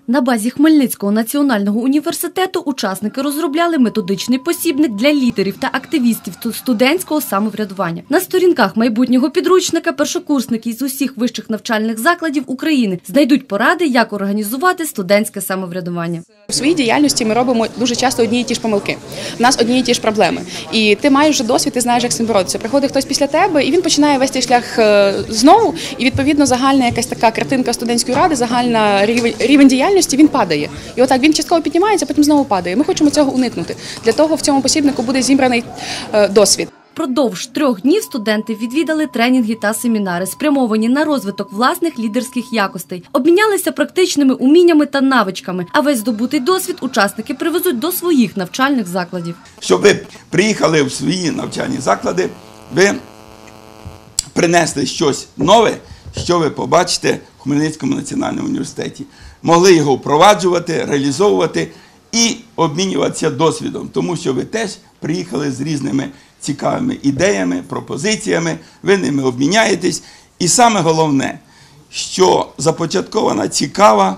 На базі Хмельницького національного університету учасники розробляли методичний посібник для лідерів та активістів студентського самоврядування. На сторінках майбутнього підручника першокурсники з усіх вищих навчальних закладів України знайдуть поради, як організувати студентське самоврядування. У своїй діяльності ми робимо дуже часто одні і ті ж помилки. У нас одні і ті ж проблеми. І ти маєш вже досвід, ти знаєш, як з цим боротися. Приходить хтось після тебе, і він починає вести шлях знову, і відповідно загальна якась така картинка студентської ради, загальна рівень діяльності, він падає. І отак він частково піднімається, потім знову падає. Ми хочемо цього уникнути. Для того в цьому посібнику буде зібраний досвід. Впродовж 3 днів студенти відвідали тренінги та семінари, спрямовані на розвиток власних лідерських якостей, обмінялися практичними уміннями та навичками, а весь здобутий досвід учасники привезуть до своїх навчальних закладів. Щоб ви приїхали в свої навчальні заклади, ви принесли щось нове, що ви побачите в Хмельницькому національному університеті. Могли його впроваджувати, реалізовувати і обмінюватися досвідом, тому що ви теж приїхали з різними цікавими ідеями, пропозиціями, ви ними обміняєтесь. І саме головне, що започаткована цікава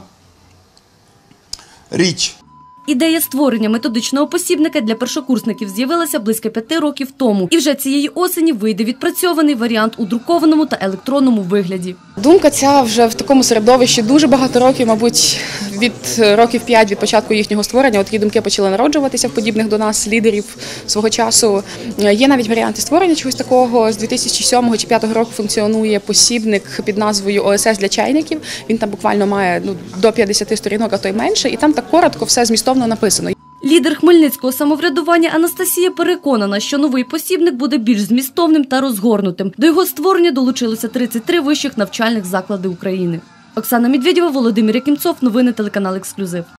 річ. Ідея створення методичного посібника для першокурсників з'явилася близько 5 років тому. І вже цієї осені вийде відпрацьований варіант у друкованому та електронному вигляді. Думка ця вже в такому середовищі дуже багато років, мабуть, від років 5 від початку їхнього створення. От такі думки почали народжуватися в подібних до нас лідерів свого часу. Є навіть варіанти створення чогось такого. З 2007 чи 2005 року функціонує посібник під назвою ОСС для чайників. Він там буквально має до 50 сторінок, а то й менше. І там так коротко все змістовно написано. Лідер хмельницького самоврядування Анастасія переконана, що новий посібник буде більш змістовним та розгорнутим. До його створення долучилося 33 вищих навчальних заклади України. Оксана Медведєва, Володимир Якимцов. Новини телеканал «Ексклюзив».